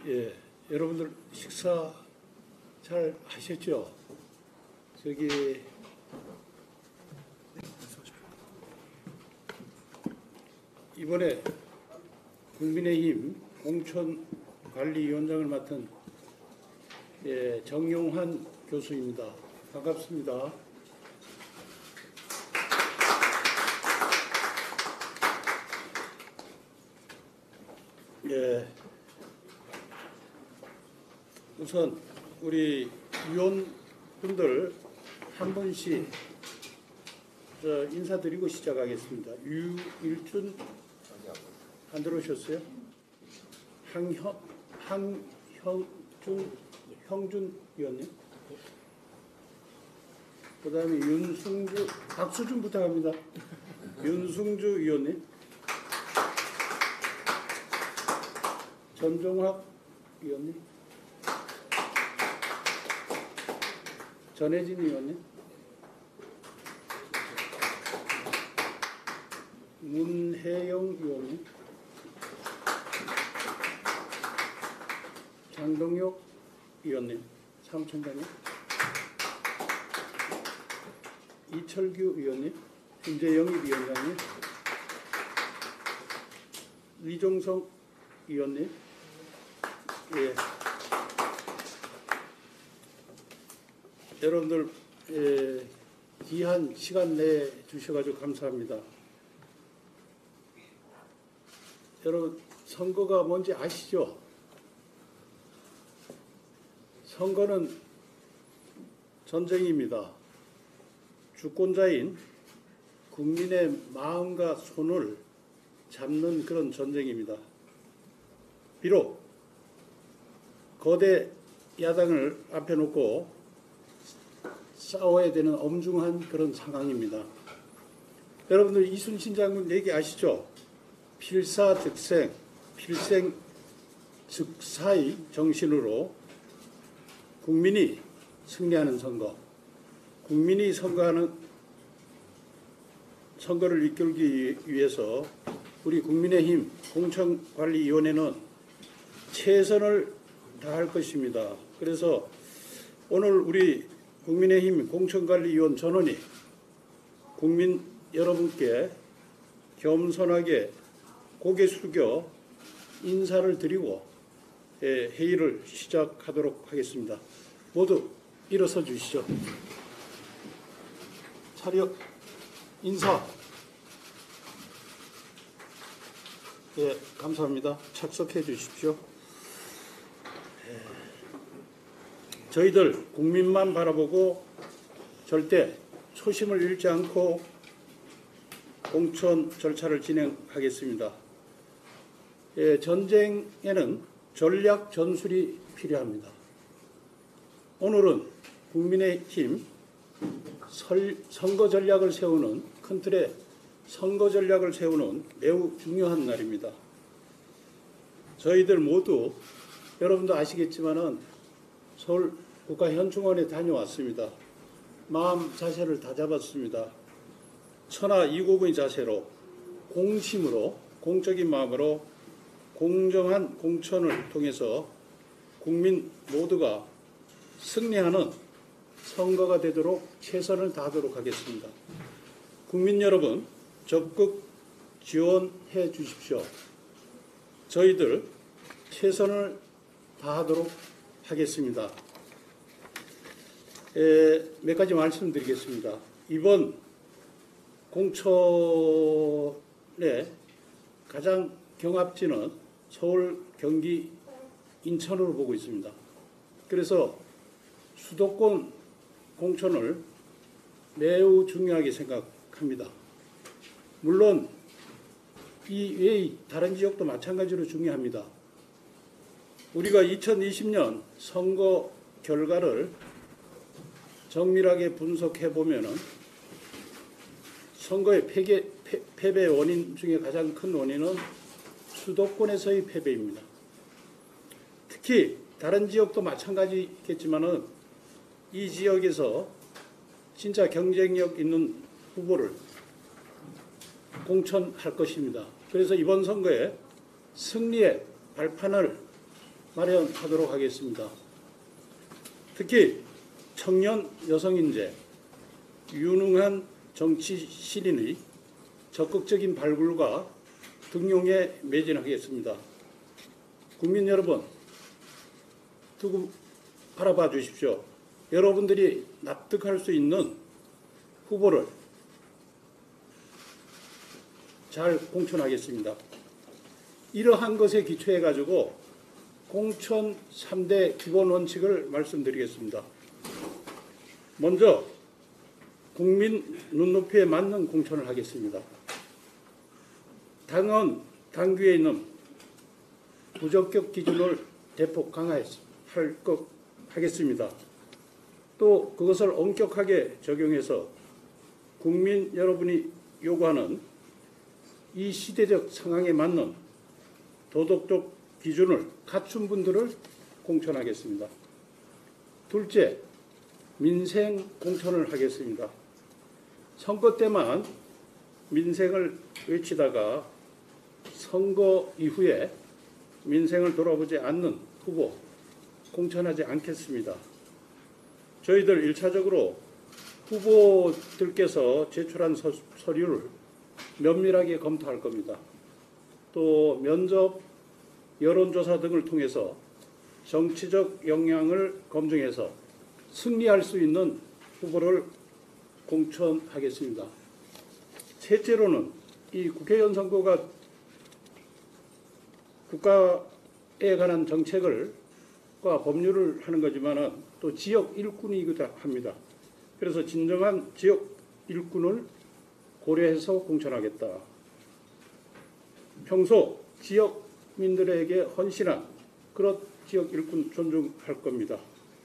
예, 여러분들 식사 잘 하셨죠? 저기 이번에 국민의힘 공천관리위원장을 맡은 정용환 교수입니다. 반갑습니다. 우선 우리 위원분들 한 분씩 인사드리고 시작하겠습니다. 유일준 안 들어오셨어요? 형준 위원님. 그 다음에 윤승주, 박수 좀 부탁합니다. 윤승주 위원님. 전종학 위원님. 전혜진 위원님. 문혜영 위원님. 장동혁 위원님, 사무총장님. 이철규 위원님, 김재영입 위원장님. 이종성 위원님. 예. 여러분들 귀한 시간 내 주셔가지고 감사합니다. 여러분 선거가 뭔지 아시죠? 선거는 전쟁입니다. 주권자인 국민의 마음과 손을 잡는 그런 전쟁입니다. 비록 거대 야당을 앞에 놓고 싸워야 되는 엄중한 그런 상황입니다. 여러분들 이순신 장군 얘기 아시죠? 필사즉생, 필생즉사의 정신으로 국민이 승리하는 선거, 국민이 선거를 이끌기 위해서 우리 국민의힘 공천관리위원회는 최선을 다할 것입니다. 그래서 오늘 우리 국민의힘 공천관리위원 전원이 국민 여러분께 겸손하게 고개 숙여 인사를 드리고 회의를 시작하도록 하겠습니다. 모두 일어서 주시죠. 차렷 인사. 예, 감사합니다. 착석해 주십시오. 저희들 국민만 바라보고 절대 초심을 잃지 않고 공천 절차를 진행하겠습니다. 전쟁에는 전략 전술이 필요합니다. 오늘은 국민의힘 선거 전략을 세우는 큰 틀의 선거 전략을 세우는 매우 중요한 날입니다. 저희들 모두 여러분도 아시겠지만은 서울 국가현충원에 다녀왔습니다. 마음 자세를 다 잡았습니다. 천하 이고의 자세로 공심으로 공적인 마음으로 공정한 공천을 통해서 국민 모두가 승리하는 선거가 되도록 최선을 다하도록 하겠습니다. 국민 여러분 적극 지원해 주십시오. 저희들 최선을 다하도록 하겠습니다. 몇 가지 말씀드리겠습니다. 이번 공천의 가장 경합지는 서울, 경기, 인천으로 보고 있습니다. 그래서 수도권 공천을 매우 중요하게 생각합니다. 물론 이 외의 다른 지역도 마찬가지로 중요합니다. 우리가 2020년 선거 결과를 정밀하게 분석해 보면은 선거의 패배 원인 중에 가장 큰 원인은 수도권에서의 패배입니다. 특히 다른 지역도 마찬가지겠지만은 이 지역에서 진짜 경쟁력 있는 후보를 공천할 것입니다. 그래서 이번 선거에 승리의 발판을 마련하도록 하겠습니다. 특히 청년 여성인재, 유능한 정치 신인의 적극적인 발굴과 등용에 매진하겠습니다. 국민 여러분, 두고 바라봐 주십시오. 여러분들이 납득할 수 있는 후보를 잘 공천하겠습니다. 이러한 것에 기초해 가지고 공천 3대 기본 원칙을 말씀드리겠습니다. 먼저 국민 눈높이에 맞는 공천을 하겠습니다. 당원, 당규에 있는 부적격 기준을 대폭 하겠습니다. 또 그것을 엄격하게 적용해서 국민 여러분이 요구하는 이 시대적 상황에 맞는 도덕적 기준을 갖춘 분들을 공천하겠습니다. 둘째, 민생 공천을 하겠습니다. 선거 때만 민생을 외치다가 선거 이후에 민생을 돌아보지 않는 후보 공천하지 않겠습니다. 저희들 1차적으로 후보들께서 제출한 서류를 면밀하게 검토할 겁니다. 또 면접, 여론조사 등을 통해서 정치적 역량을 검증해서 승리할 수 있는 후보를 공천하겠습니다. 셋째로는 이 국회의원 선거가 국가에 관한 정책과 법률을 하는 거지만은 또 지역 일꾼이기도 합니다. 그래서 진정한 지역 일꾼을 고려해서 공천하겠다. 평소 지역민들에게 헌신한 그런 지역 일꾼 존중할 겁니다.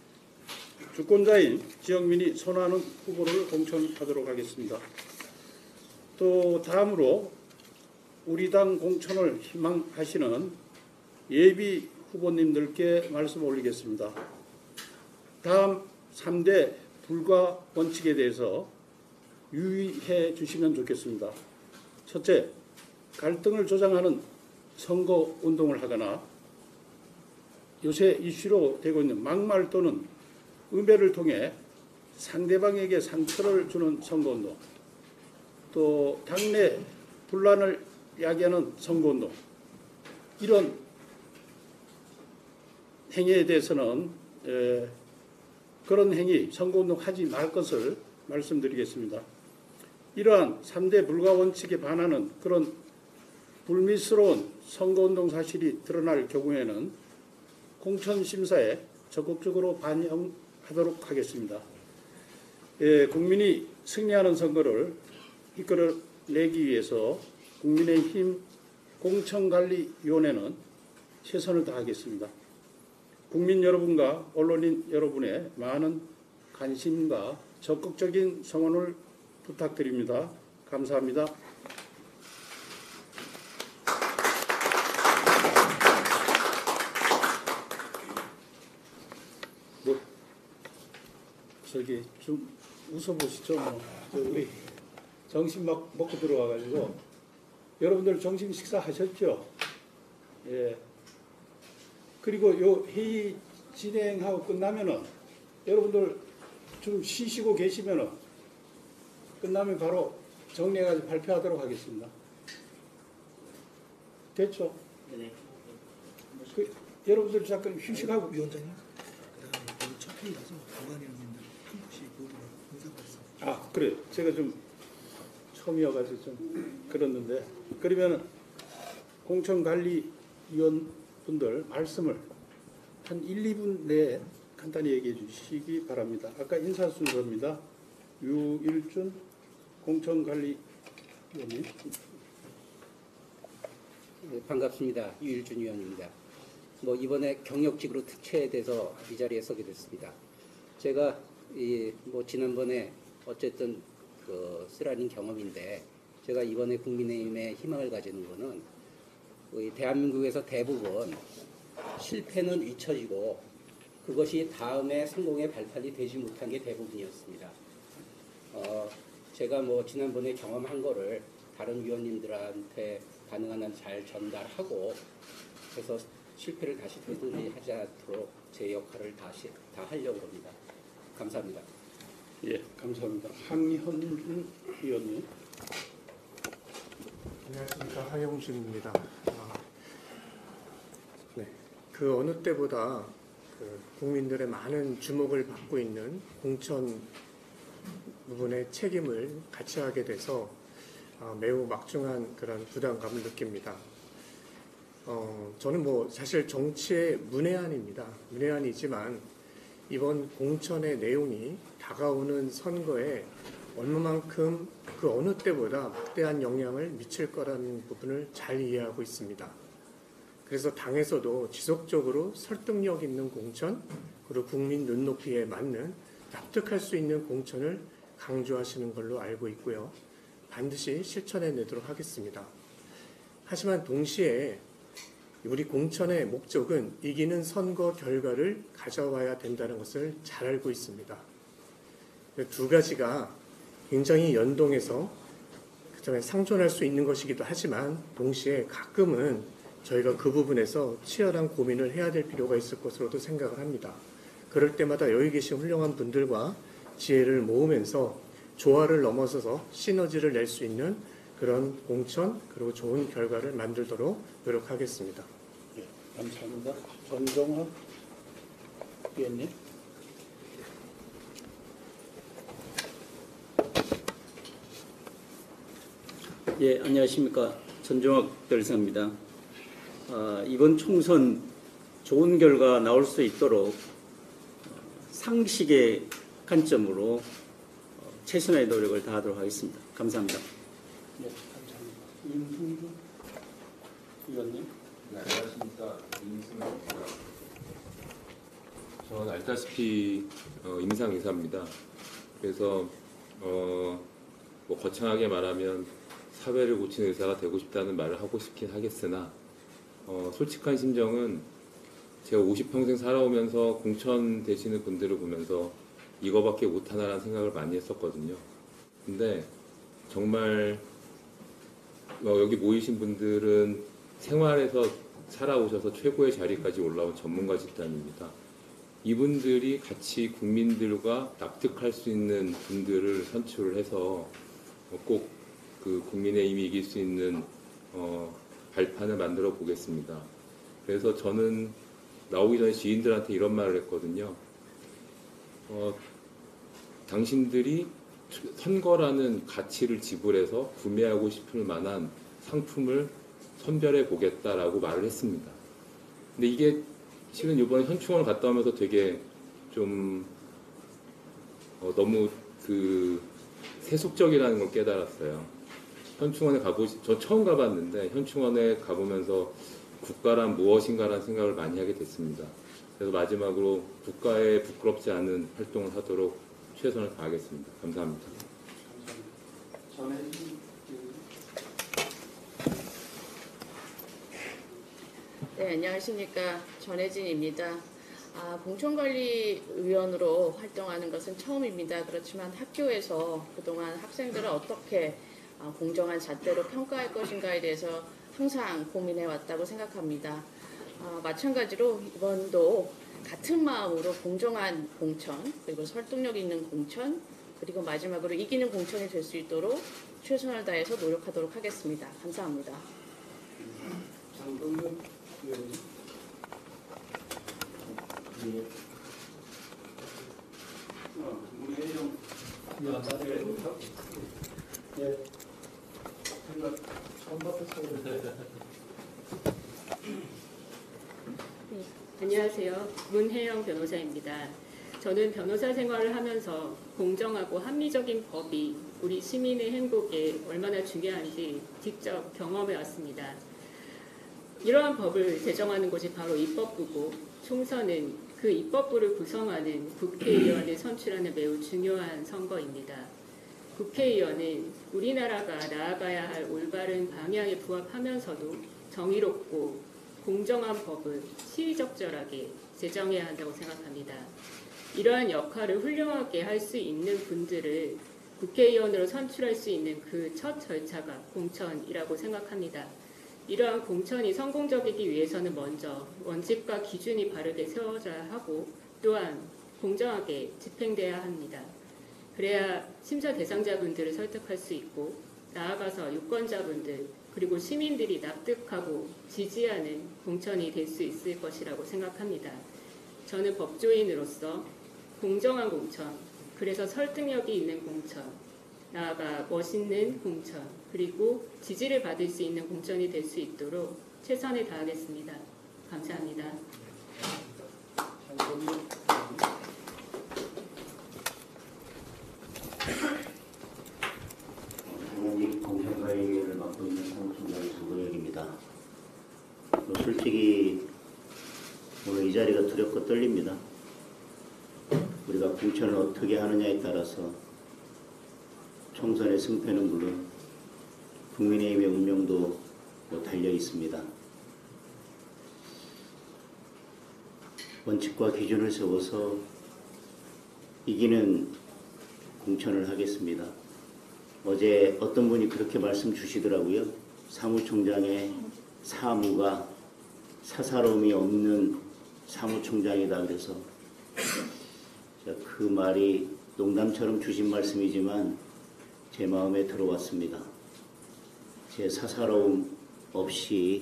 주권자인 지역민이 선호하는 후보를 공천하도록 하겠습니다. 또 다음으로 우리 당 공천을 희망하시는 예비 후보님들께 말씀 올리겠습니다. 다음 3대 불가 원칙에 대해서 유의해 주시면 좋겠습니다. 첫째, 갈등을 조장하는 선거 운동을 하거나 요새 이슈로 되고 있는 막말 또는 음해를 통해 상대방에게 상처를 주는 선거운동, 또 당내 분란을 야기하는 선거운동, 이런 행위에 대해서는 그런 행위, 선거운동 하지 말 것을 말씀드리겠습니다. 이러한 3대 불가 원칙에 반하는 그런 불미스러운 선거운동 사실이 드러날 경우에는 공천심사에 적극적으로 반영하도록 하겠습니다. 국민이 승리하는 선거를 이끌어내기 위해서 국민의힘 공천관리위원회는 최선을 다하겠습니다. 국민 여러분과 언론인 여러분의 많은 관심과 적극적인 성원을 부탁드립니다. 감사합니다. 저기 좀 웃어보시죠. 우리 점심 먹고 들어와가지고 여러분들 점심 식사하셨죠? 예. 그리고 요 회의 진행하고 끝나면은 여러분들 좀 쉬시고 계시면은 끝나면 바로 정리해가지고 발표하도록 하겠습니다. 됐죠? 네. 여러분들 잠깐 휴식하고. 위원장님, 그다음에 첫 회의라서 보관위원님들 한 분씩 인사 말씀. 아, 그래. 제가 좀 처음이어가지고 좀 그랬는데, 그러면 공천관리위원 분들 말씀을 한 1, 2분 내에 간단히 얘기해 주시기 바랍니다. 아까 인사 순서입니다. 유일준 공천관리위원님. 네, 반갑습니다. 유일준 위원입니다. 이번에 경력직으로 특채돼서 이 자리에 서게 됐습니다. 제가 지난번에 어쨌든 쓰라린 경험인데, 제가 이번에 국민의힘에 희망을 가지는 거는 대한민국에서 대부분 실패는 잊혀지고 그것이 다음에 성공의 발판이 되지 못한 게 대부분이었습니다. 제가 지난번에 경험한 거를 다른 위원님들한테 가능한 한 잘 전달하고, 그래서 실패를 다시 되돌이하지 않도록 제 역할을 다시 다 하려고 합니다. 감사합니다. 예, 감사합니다. 황현준 의원님. 안녕하십니까, 하영준입니다. 네, 그 어느 때보다 국민들의 많은 주목을 받고 있는 공천 부분의 책임을 같이 하게 돼서 매우 막중한 그런 부담감을 느낍니다. 저는 사실 정치의 문외한입니다. 문외한이지만 이번 공천의 내용이 다가오는 선거에 얼마만큼 그 어느 때보다 막대한 영향을 미칠 거라는 부분을 잘 이해하고 있습니다. 그래서 당에서도 지속적으로 설득력 있는 공천, 그리고 국민 눈높이에 맞는 납득할 수 있는 공천을 강조하시는 걸로 알고 있고요. 반드시 실천해내도록 하겠습니다. 하지만 동시에 우리 공천의 목적은 이기는 선거 결과를 가져와야 된다는 것을 잘 알고 있습니다. 두 가지가 굉장히 연동해서 그다음에 상존할 수 있는 것이기도 하지만 동시에 가끔은 저희가 그 부분에서 치열한 고민을 해야 될 필요가 있을 것으로도 생각을 합니다. 그럴 때마다 여기 계신 훌륭한 분들과 지혜를 모으면서 조화를 넘어서서 시너지를 낼 수 있는 그런 공천 그리고 좋은 결과를 만들도록 노력하겠습니다. 예, 감사합니다. 전종학 의원님. 예, 안녕하십니까. 전종학 변호사입니다. 이번 총선 좋은 결과 나올 수 있도록 상식의 관점으로 최선의 노력을 다하도록 하겠습니다. 감사합니다. 네, 감사합니다. 임승준 의원님. 네, 안녕하십니까. 임승준입니다. 저는 알다시피 임상의사입니다. 그래서 거창하게 말하면 사회를 고치는 의사가 되고 싶다는 말을 하고 싶긴 하겠으나 솔직한 심정은 제가 50평생 살아오면서 공천 되시는 분들을 보면서 이거밖에 못하나라는 생각을 많이 했었거든요. 근데 정말 여기 모이신 분들은 생활에서 살아오셔서 최고의 자리까지 올라온 전문가 집단입니다. 이분들이 같이 국민들과 납득할 수 있는 분들을 선출을 해서 꼭 그 국민의힘이 이길 수 있는 발판을 만들어 보겠습니다. 그래서 저는 나오기 전에 지인들한테 이런 말을 했거든요. 당신들이 선거라는 가치를 지불해서 구매하고 싶을 만한 상품을 선별해 보겠다라고 말을 했습니다. 근데 이게 실은 이번에 현충원을 갔다 오면서 되게 좀 너무 세속적이라는 걸 깨달았어요. 현충원에 저 처음 가봤는데 현충원에 가보면서 국가란 무엇인가라는 생각을 많이 하게 됐습니다. 그래서 마지막으로 국가에 부끄럽지 않은 활동을 하도록 최선을 다하겠습니다. 감사합니다. 네, 안녕하십니까. 전혜진입니다. 공천관리위원으로 활동하는 것은 처음입니다. 그렇지만 학교에서 그동안 학생들을 어떻게 공정한 잣대로 평가할 것인가에 대해서 항상 고민해 왔다고 생각합니다. 마찬가지로 이번도 같은 마음으로 공정한 공천, 그리고 설득력 있는 공천, 그리고 마지막으로 이기는 공천이 될 수 있도록 최선을 다해서 노력하도록 하겠습니다. 감사합니다. 장동현 의원님. 문혜영. 예. 처음 봤어요. 네, 안녕하세요. 문혜영 변호사입니다. 저는 변호사 생활을 하면서 공정하고 합리적인 법이 우리 시민의 행복에 얼마나 중요한지 직접 경험해 왔습니다. 이러한 법을 제정하는 곳이 바로 입법부고 총선은 그 입법부를 구성하는 국회의원을 선출하는 매우 중요한 선거입니다. 국회의원은 우리나라가 나아가야 할 올바른 방향에 부합하면서도 정의롭고 공정한 법을 시의적절하게 제정해야 한다고 생각합니다. 이러한 역할을 훌륭하게 할 수 있는 분들을 국회의원으로 선출할 수 있는 그 첫 절차가 공천이라고 생각합니다. 이러한 공천이 성공적이기 위해서는 먼저 원칙과 기준이 바르게 세워져야 하고 또한 공정하게 집행돼야 합니다. 그래야 심사 대상자분들을 설득할 수 있고 나아가서 유권자분들 그리고 시민들이 납득하고 지지하는 공천이 될 수 있을 것이라고 생각합니다. 저는 법조인으로서 공정한 공천, 그래서 설득력이 있는 공천, 나아가 멋있는 공천, 그리고 지지를 받을 수 있는 공천이 될 수 있도록 최선을 다하겠습니다. 감사합니다. 현직 공천관리위원을 맡고 있는 사무총장 조동혁입니다. 솔직히 오늘 이 자리가 두렵고 떨립니다. 우리가 공천을 어떻게 하느냐에 따라서 총선의 승패는 물론 국민의힘의 운명도 달려 있습니다. 원칙과 기준을 세워서 이기는 공천을 하겠습니다. 어제 어떤 분이 그렇게 말씀 주시더라고요. 사무총장의 사무가 사사로움이 없는 사무총장이다. 그래서 그 말이 농담처럼 주신 말씀이지만 제 마음에 들어왔습니다. 제 사사로움 없이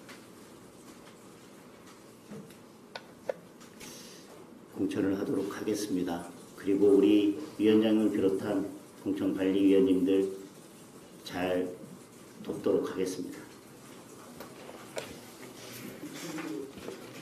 공천을 하도록 하겠습니다. 그리고 우리 위원장을 비롯한 공천관리위원님들 잘 돕도록 하겠습니다.